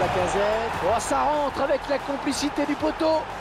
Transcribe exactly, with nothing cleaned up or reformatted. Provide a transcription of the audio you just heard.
Lacazette. Oh, ça rentre avec la complicité du poteau.